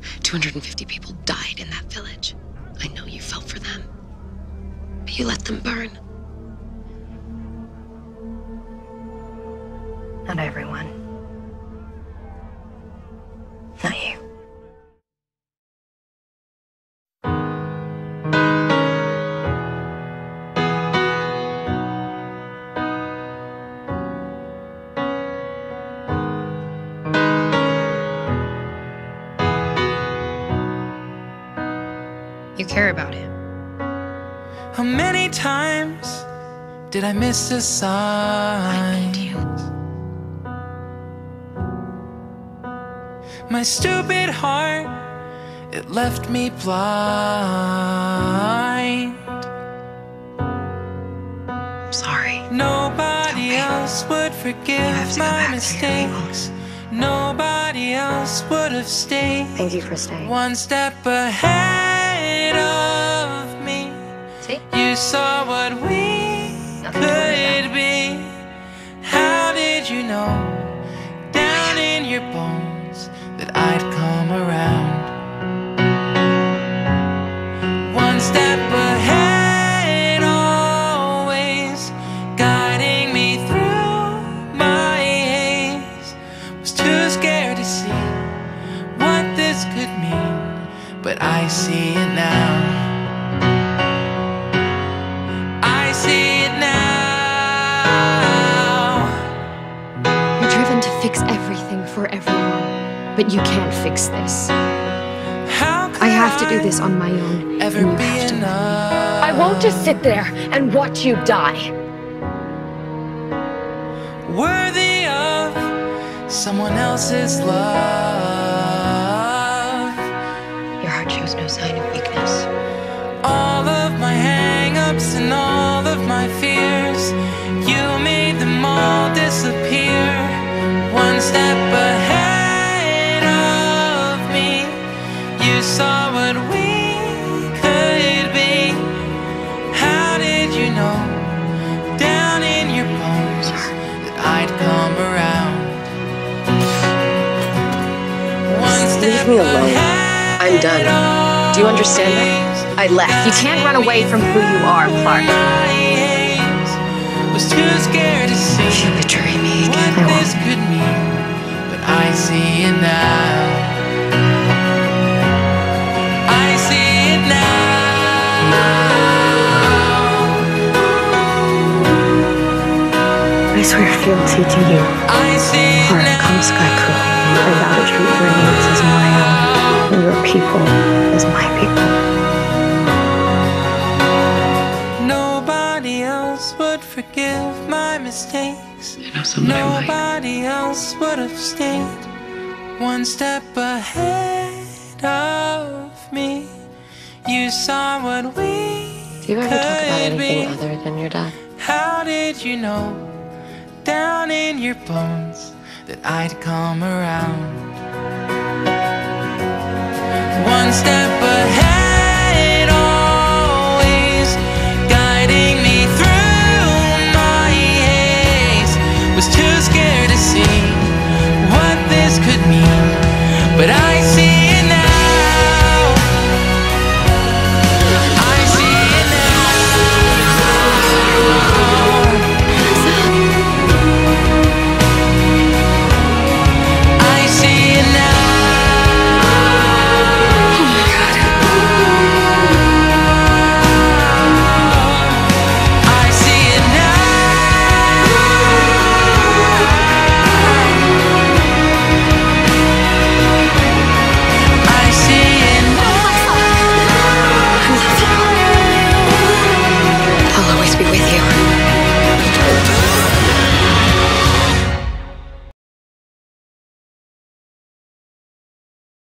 250 people died in that village. I know you felt for them, but you let them burn. Not everyone. Not you. You care about him. How many times did I miss a sign? I need you. My stupid heart, it left me blind. I'm sorry. Nobody else would forgive my mistakes. Nobody else would have stayed. Thank you for staying. One step ahead of me. See? You saw what we could be. How did you know down in your bones that I'd come around? One step ahead, always guiding me through my haze. Was too scared to see what this could mean, but I see it now. I see it now. You're driven to fix everything for everyone, but you can't fix this. How could I have to do this on my own, ever and you be have to. enough? I won't just sit there and watch you die. Worthy of someone else's love. Your heart shows no sign of weakness. All of my hang-ups and all of my fears, you made them all disappear. One step ahead of me, you saw what we could be. How did you know down in your bones that I'd come around? One step Leave me alone. ahead, I'm done. Do you understand that? I left. You can't run away from who you are, Clark. Was too scared to see You betray me what again. this could mean, but I see it now. I see it now. I swear fealty to you. I see it Clark now. Kamskaku. I vow to treat your needs as my own, and your people as my people. Nobody else would forgive my mistakes. I know someone who might. Nobody else would have stayed one step ahead of me. You saw what we Do you ever talk about could anything be. other than your dad? How did you know down in your bones that I'd come around? One step